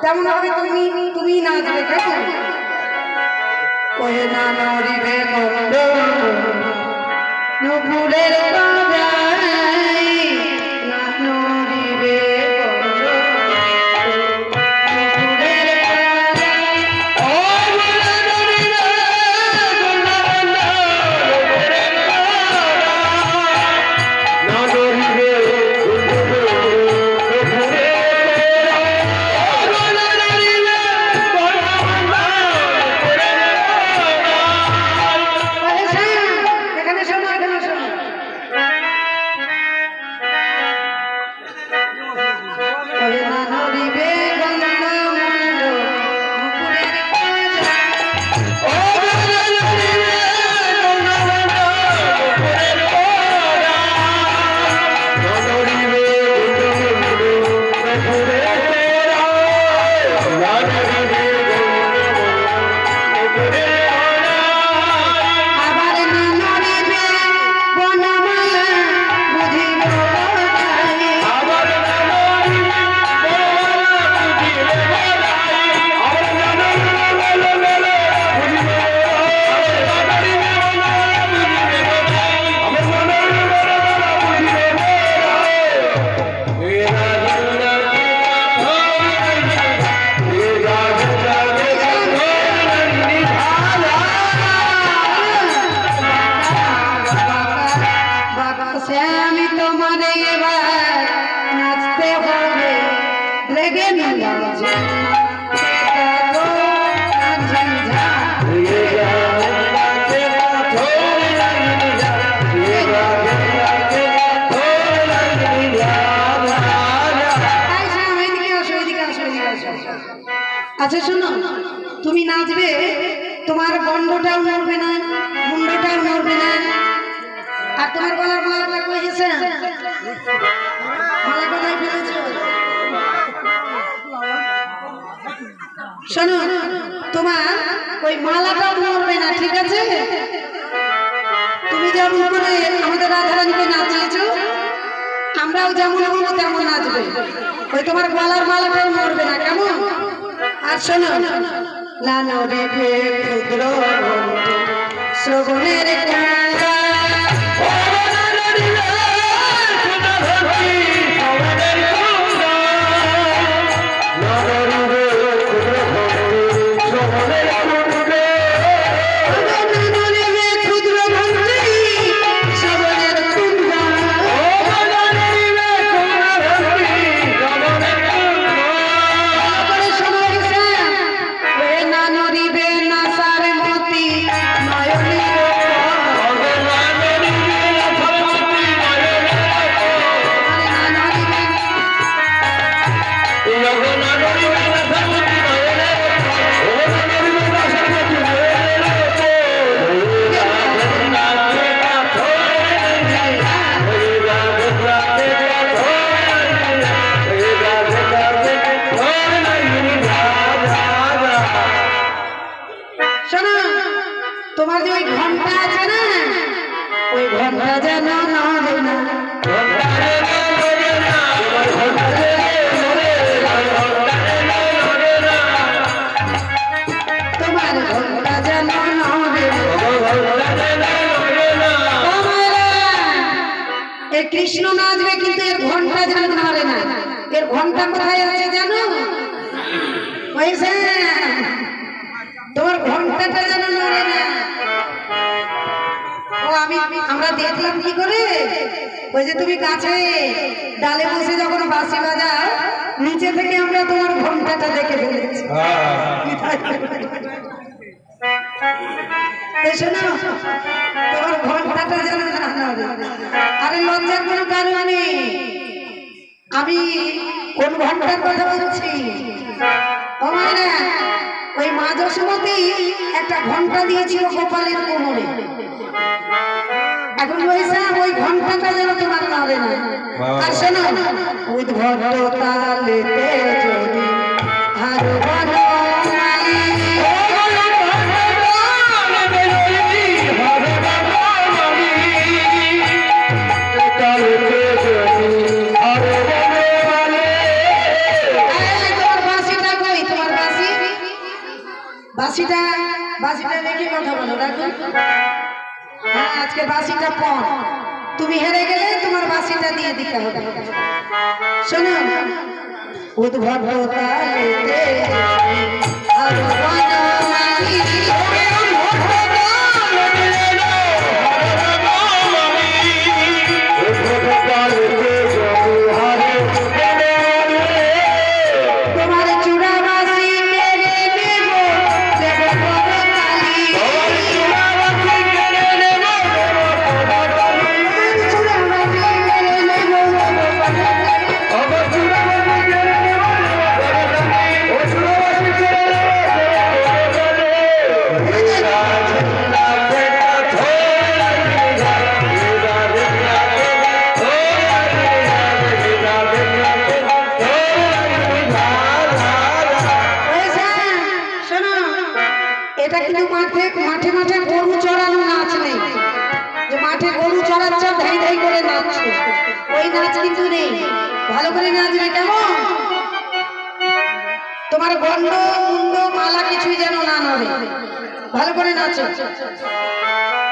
তেমন হবে তুমি তুমি নাচবে কেমন ওহে না নড়িবে গন্ধ নুপুরের পাড়ায় না নড়িবে গন্ধ নুপুরের পাড়ায় ও না নড়িবে গন্ধ নুপুরের পাড়ায় না নড়িবে আচ্ছা শোনো তুমি নাচবে তোমার গন্ডটাও নড়বে না মুন্ডটাও নড়বে না আর তোমার গলার মালাটা কই গেছে মালা কোথায় ফেলেছো শোনো তোমার ওই মালাটাও নড়বে না ঠিক আছে তুমি যেমন করে আমাদের রাধারানীকে নাচিয়েছো আমরাও যেমন বলবো তেমন নাচবে ওই তোমার গলার মালাটাও নড়বে না কেমন আর শোনো না নড়িবে ক্ষুদ্র শ্রবণের তোমার যে ওই ঘন্টা আছে না ওই ঘন্টা যেন নড়ে না তোমার ঘন্টা যেন নড়ে এ কৃষ্ণ নাচবে কিন্তু এর ঘন্টা যেন নড়ে না এর ঘন্টা কোথায় আছে জানো ওইসে তোমার ঘন্টাটা যেন নড়ে না ও আমরা দেখলাম কি করে ওই যে তুমি গাছে ডালে বসে যখন বাঁশি বাজাও নিচে থেকে আমরা তোমার ঘন্টাটা দেখে ফেলেছি শোনো তোমার ঘন্টাটা যেন না নড়ে আরে লজ্জার কোনো কারণ নেই আমি কোন ঘন্টার কথা বলছি ও মায়েরা ওই মা যশোমতী একটা ঘন্টা দিয়েছিল গোপালের কোমরে এখন ওই ঘন্টাটা যেন তোমার নড়ে না আর শোনো উদ্ভট তালেতে যদি আরো বলো তোমার বাঁশিটা কই বাসিটা বাসিটা রেখে কথা বলো, রাখো। হ্যাঁ, আজকে বাসিটা পণ, তুমি হেরে গেলে তোমার বাসিটা দিয়ে দিতে হবে। শোনো, উদ্ভব তালেতে আর বনমালী এটা কিন্তু মাঠে মাঠে মাঠে গরু চড়ানো নাচ নেই, যে মাঠে গরু চড়াচ্ছ ধাই ধাই করে নাচছো, ওই নাচ কিন্তু নেই। ভালো করে নাচবে, কেমন? তোমার গন্ড মুন্ড মালা কিছুই যেন না নড়ে, ভালো করে নাচো।